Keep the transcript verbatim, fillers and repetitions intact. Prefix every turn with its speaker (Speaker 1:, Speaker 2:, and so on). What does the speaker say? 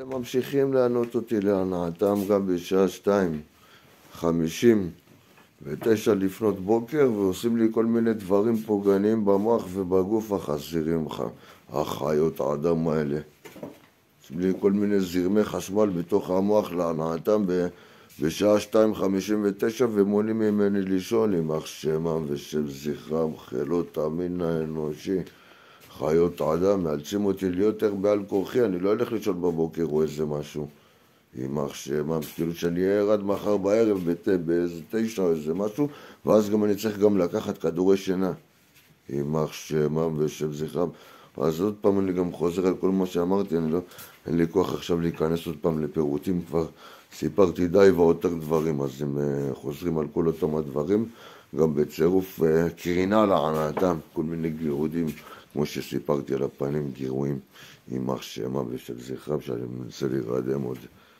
Speaker 1: הם ממשיכים לענות אותי להנאתם גם בשעה שתיים חמישים ותשע לפנות בוקר, ועושים לי כל מיני דברים פוגעניים במוח ובגוף החסרים לך, החיות האדם האלה. עושים לי כל מיני זרמי חשמל בתוך המוח להנאתם בשעה שתיים חמישים ותשע, ומונים ממני לישון עם אח שמם ושם זכרם, חילות המין האנושי, חיות האדם, מאלצים אותי להיות יותר בעל כורחי, אני לא הולך לישון בבוקר או איזה משהו. יימח שמם, כאילו שאני אהיה עד מחר בערב בת... באיזה תשע או איזה משהו, ואז גם אני צריך גם לקחת כדורי שינה. יימח שמם ושם זכרם. אז עוד פעם אני גם חוזר על כל מה שאמרתי, אני לא... אין לי כוח עכשיו להיכנס עוד פעם לפירוטים, כבר סיפרתי די ועוד דברים, אז הם חוזרים על כל אותם הדברים, גם בצירוף קרינה לענתם, כל מיני גירודים, כמו שסיפרתי על הפנים, גירויים, יימח שמם ושם זכרם, שאני מנסה להירדם עוד.